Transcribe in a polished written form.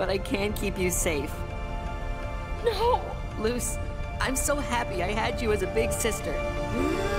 but I can keep you safe. No! Luce, I'm so happy I had you as a big sister.